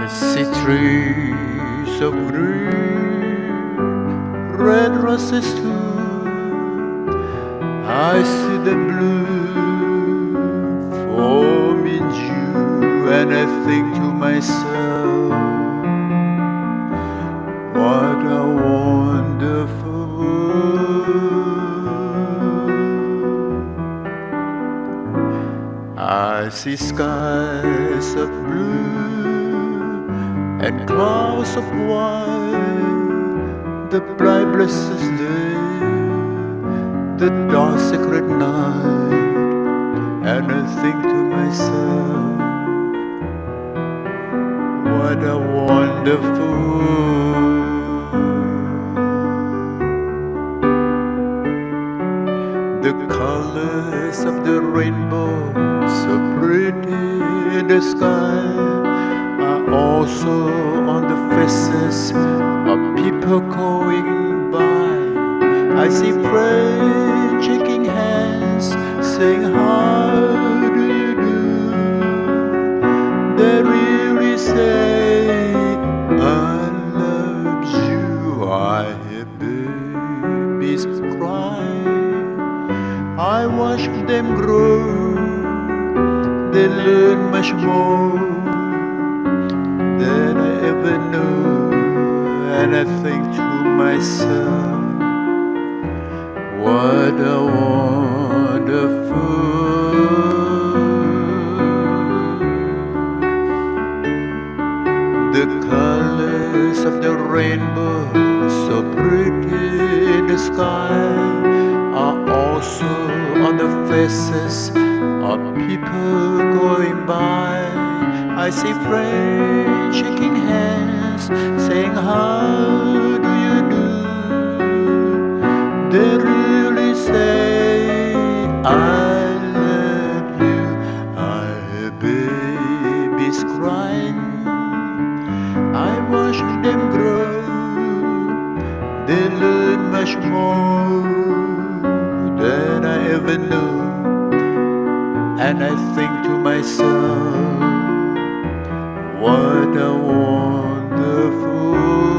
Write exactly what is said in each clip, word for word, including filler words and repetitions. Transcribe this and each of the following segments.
see trees of green, red roses too. I see them blue for me and you, and I think to myself, what a wonderful world. I see skies of blue and clouds of white, the bright blessed day, the dark sacred night, and I think to myself, what a wonderful world. The colors of the rainbow, so pretty in the sky, are also on the faces of people going by. I see friends shaking hands, saying, how do you do? They really say, I love you. I hear babies cry, I watch them grow. They learn much more than I ever knew, and I think to myself, what a wonderful world. The colors of the rainbow, so pretty in the sky, are also on the faces of people going by. I see friends shaking hands, saying, how do you do? They really say, I love you. I hear babies crying, I watch them grow. They learn much more than I ever knew, and I think to myself, what a wonderful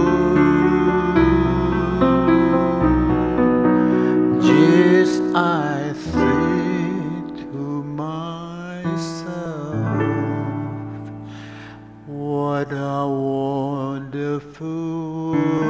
world. Yes, I think to myself, what a wonderful world.